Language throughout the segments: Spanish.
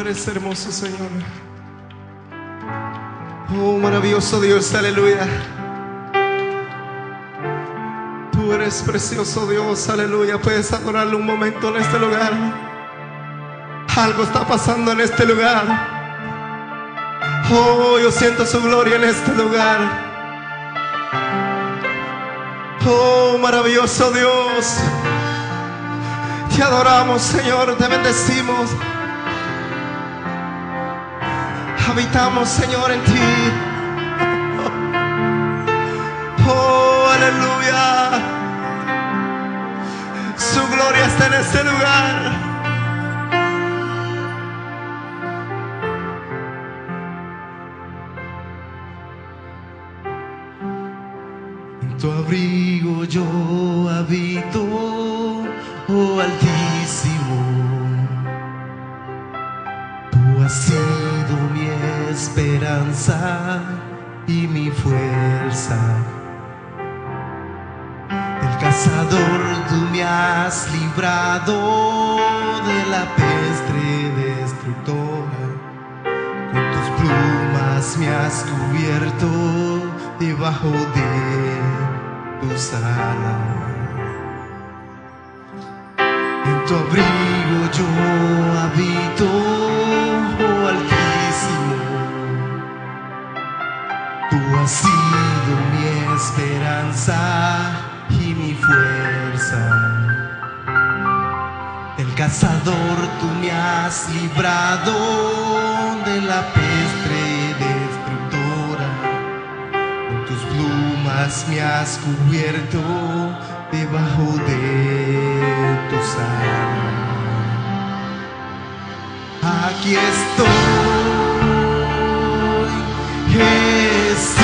eres hermoso, Señor. Oh, maravilloso Dios, aleluya. Tú eres precioso, Dios, aleluya. Puedes adorarle un momento en este lugar. Algo está pasando en este lugar. Oh, yo siento su gloria en este lugar. Oh, maravilloso Dios. Te adoramos, Señor, te bendecimos. Habitamos, Señor, en ti. Oh, aleluya. Su gloria está en este lugar. En tu abrigo yo habito, oh Altísimo. Tú has sido mi esperanza y mi fuerza. Del cazador tú me has librado de la peste destructora. Con tus plumas me has cubierto debajo de tus alas. En tu abrigo yo habito, oh Altísimo. Tú has sido mi esperanza y mi fuerza. Del cazador tú me has librado de la peste destructora. Con tus plumas me has cubierto debajo de tus alas. Aquí estoy, Jesús,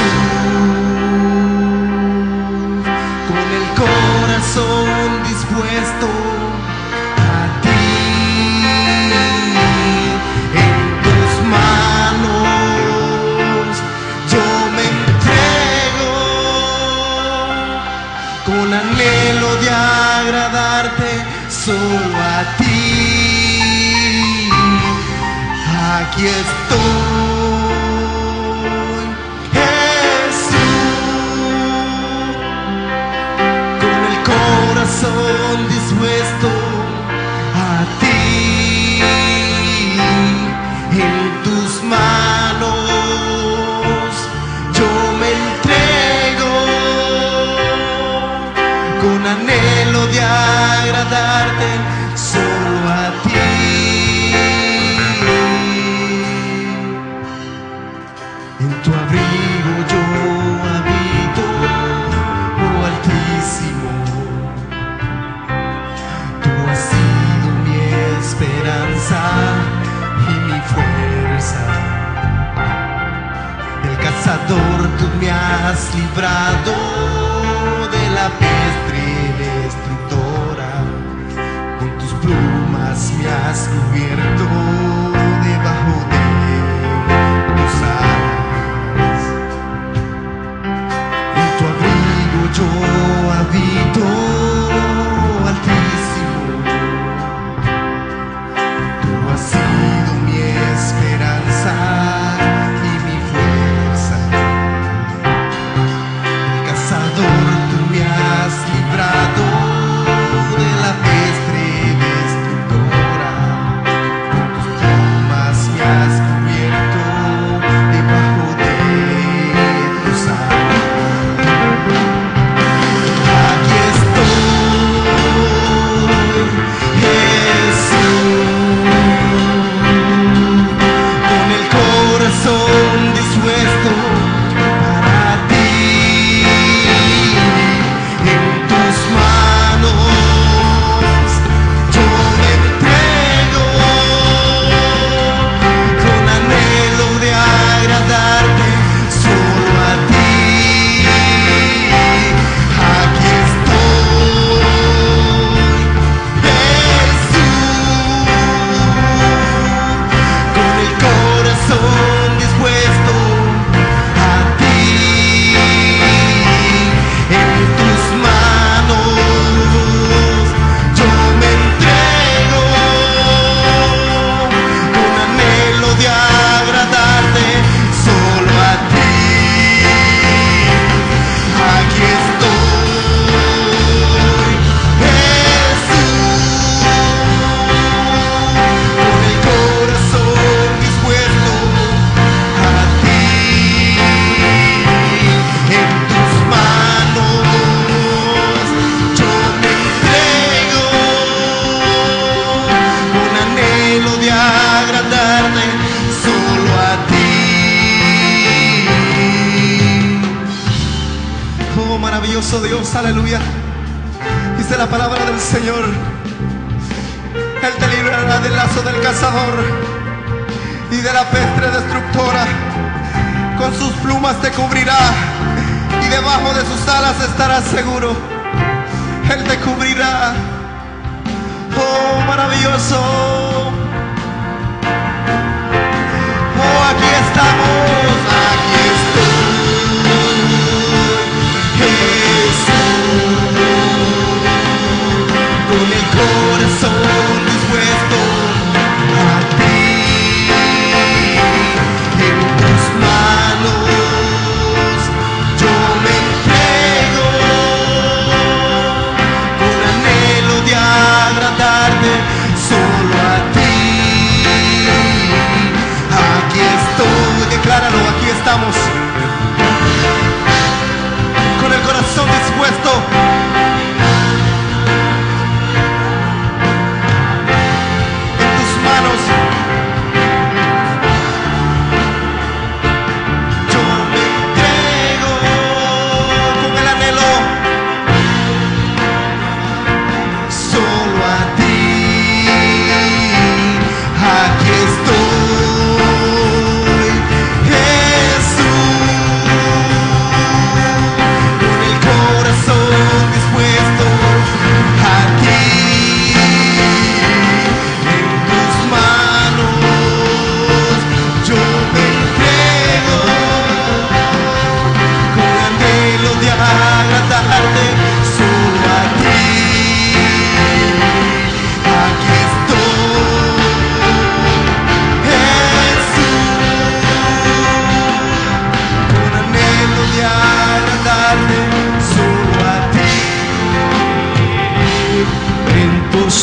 con el corazón dispuesto a ti. En tus manos yo me entrego, con anhelo de agradarte solo a ti. Aquí estoy, Jesús, con el corazón dispuesto a ti. En tus manos yo me entrego, con anhelo de agradarte solo a ti. En tu abrigo yo habito, oh Altísimo. Tú has sido mi esperanza y mi fuerza. Del cazador tú me has librado de la peste destructora. Con tus plumas me has cubierto debajo de tus alas. En tu abrigo yo habito, Altísimo. Tú has sido mi esperanza y mi fuerza. El cazador tú me has librado de la peste destructora. Con maravilloso Dios, aleluya. Dice la palabra del Señor: Él te librará del lazo del cazador y de la peste destructora. Con sus plumas te cubrirá y debajo de sus alas estarás seguro. Él te cubrirá. Oh, maravilloso. Oh, aquí estamos, aquí estoy, Jesús, con el corazón dispuesto a ti. En tus manos yo me entrego, con anhelo de agradarte solo a ti. Aquí estoy, decláralo, aquí estamos, con el corazón dispuesto. En tus manos yo me entrego, con el anhelo solo a ti. Aquí estoy, Jesús, con el corazón dispuesto a ti. En tus manos yo me entrego, con anhelo de agradarte solo a ti. Aquí estoy, Jesús, con anhelo de agradarte solo a ti. En tus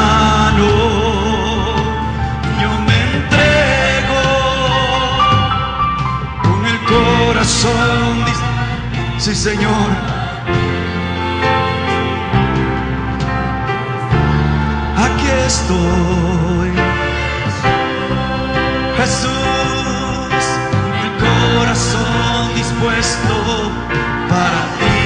manos yo me entrego, con el corazón sí, Señor. Aquí estoy, Jesús, con el corazón dispuesto para ti.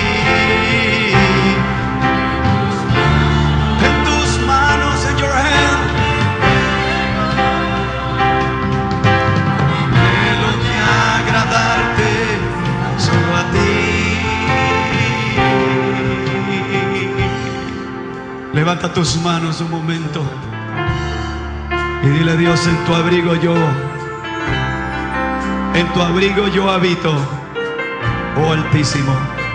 En tus manos, in your hand, anhelo de agradarte solo a ti. Levanta tus manos un momento y dile a Dios: en tu abrigo yo habito, oh Altísimo.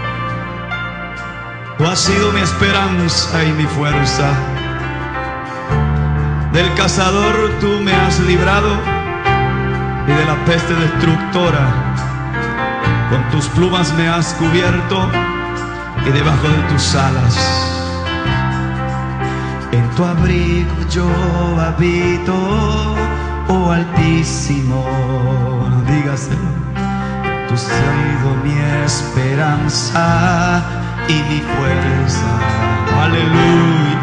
Tú has sido mi esperanza y mi fuerza. Del cazador tú me has librado y de la peste destructora. Con tus plumas me has cubierto y debajo de tus alas. En tu abrigo yo habito, oh Altísimo. Dígaselo. Tú has sido mi esperanza y mi fuerza. Aleluya.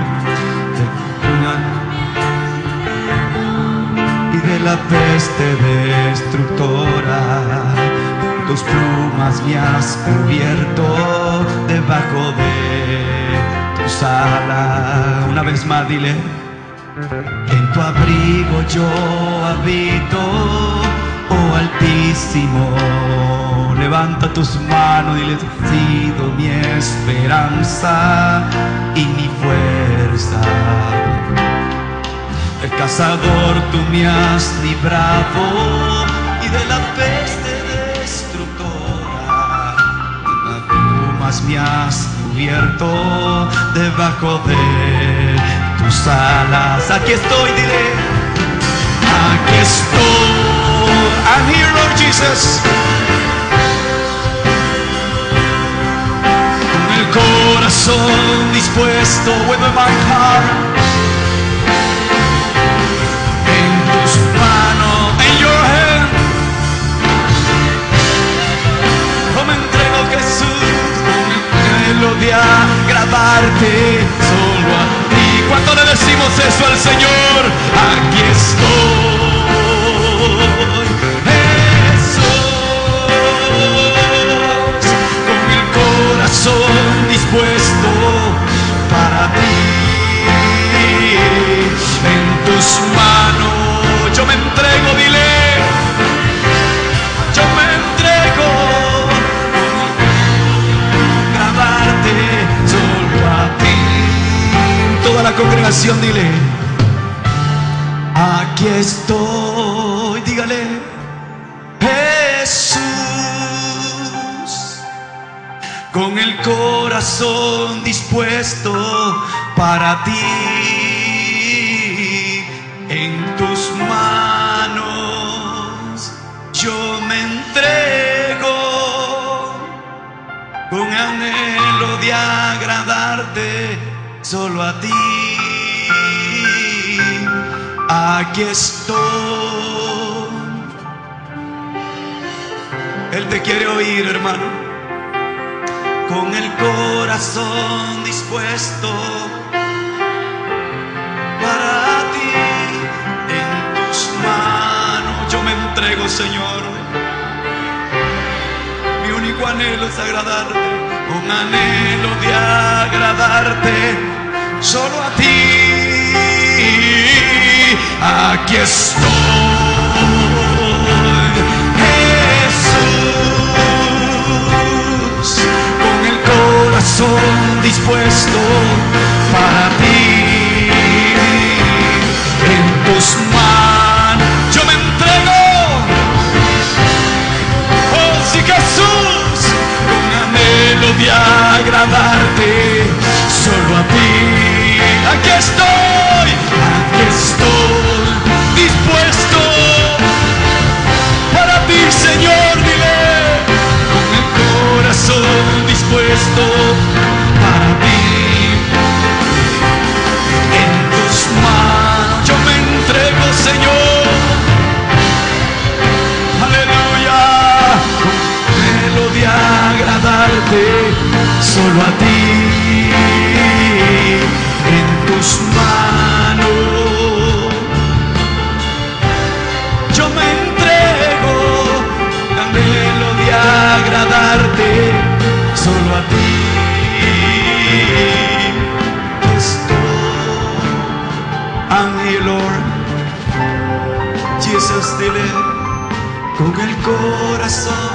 Y de la peste destructora, tus plumas me has cubierto debajo de tus alas. Una vez más dile: en tu abrigo yo habito, oh Altísimo. Levanta tus manos y dile: tú has sido mi esperanza y mi fuerza. El cazador tú me has librado y de la peste destructora. Las plumas me has cubierto debajo de tus alas. Aquí estoy, dile: aquí estoy. I'm here, Lord Jesus. Con el corazón dispuesto, with my heart. En tus manos, in your hand. No me entrego, Jesús, con el anhelo de agradarte solo a ti. ¿Cuánto le decimos eso al Señor? Aquí estoy, Jesús, con el corazón estoy, dígale, Jesús, con el corazón dispuesto para ti. En tus manos yo me entrego, con anhelo de agradarte solo a ti. Aquí estoy. Él te quiere oír, hermano, con el corazón dispuesto para ti. En tus manos yo me entrego, Señor. Mi único anhelo es agradarte, un anhelo de agradarte solo a ti. Aquí estoy, Jesús, con el corazón dispuesto para ti. En tus manos yo me entrego. Oh, sí, Jesús, con anhelo de agradarte solo a ti. Aquí estoy dispuesto para ti, Señor, dile, con el corazón dispuesto para ti. En tus manos yo me entrego, Señor, aleluya, con anhelo de agradarte solo a ti. En tus manos yo me entrego, anhelo de agradarte solo a ti. Estoy, I'm here, Lord. Jesus, dile, con el corazón.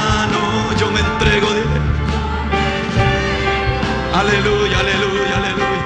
Aleluya, aleluya, aleluya.